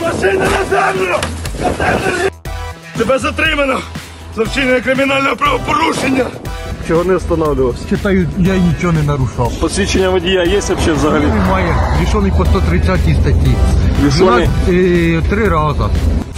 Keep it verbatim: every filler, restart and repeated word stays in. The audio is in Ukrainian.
Машина на землю! На землю! Тебе затримано за вчинення кримінального правопорушення. Чого не встановлювався? Читаю, я нічого не нарушав. Посвідчення водія є взагалі? Немає. Рішений по сто тридцятій статті. Рішений? Е, три рази.